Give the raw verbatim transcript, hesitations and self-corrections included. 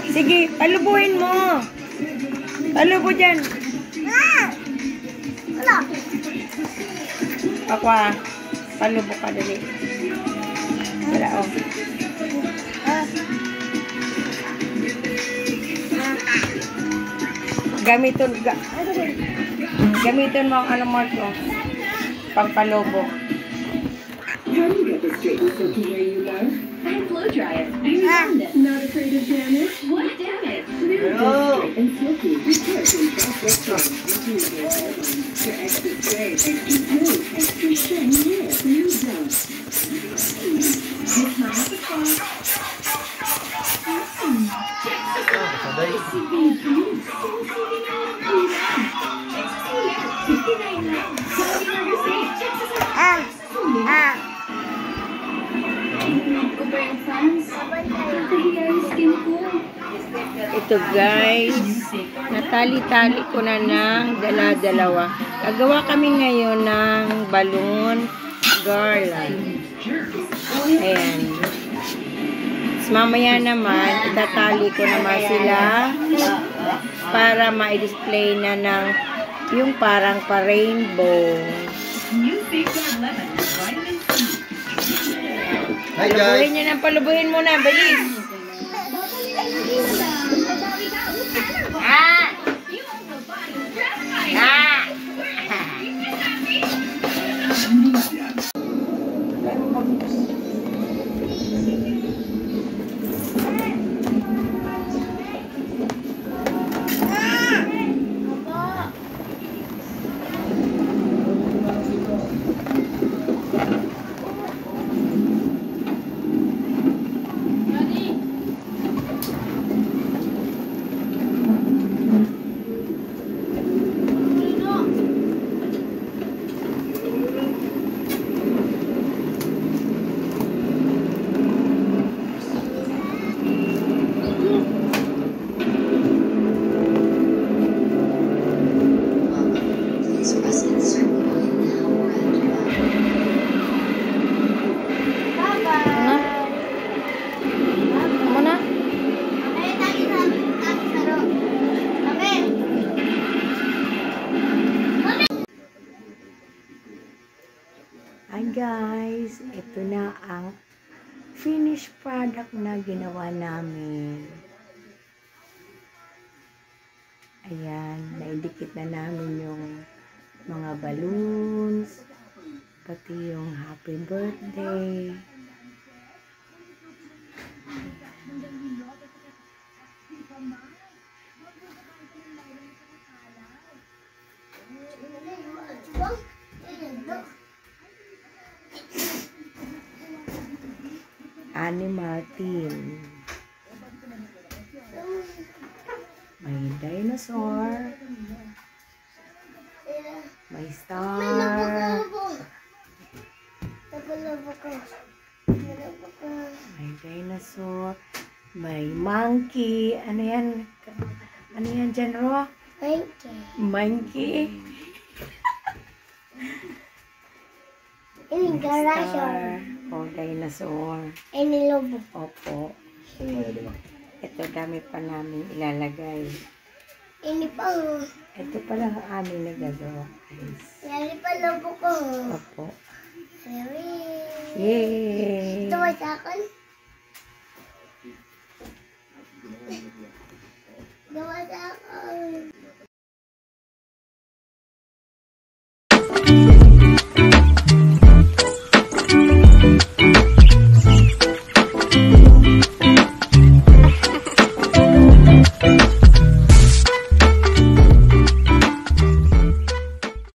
Sige, palubuhin mo. Palubo dyan. Wala. Ako ah. Palubo ka dali. Wala oh. Gamiton ga gamiton mo ang ano mo ito. Pampalubo. How do you get the straightened silk to where you love? I blow dry it. I found it. Not afraid of damage? What damage? Very straight and silky. Because in Southwest for extra straight, extra smooth, extra shiny hair. You don't. It's not the fault. Ah. Ah. Ito guys, natali-tali ko na ng dala-dalawa. Gagawa kami ngayon ng balloon garland. Ayan. Tapos mamaya naman, itatali ko naman sila para ma-display na ng yung parang pa-rainbow. Palubuhin nyo na, palubuhin mo na, bilis! Ah! Ah! Hi guys, ito na ang finished product na ginawa namin. Ayan, naidikit na namin yung mga balloons, pati yung happy birthday. Animal team. May dinosaur. May star. May dinosaur. May monkey. Ano yan? Ano yan dyan, Ro? Monkey. Monkey. Ini dinosaur. O, dinosaur. Ini lobo. Opo. Ito dami pa namin ilalagay. Ini pa. Ito pala ang aming nagagawa, guys. Ini pa lobo ko. Opo. Yay! Yay! Ito ay sa akin.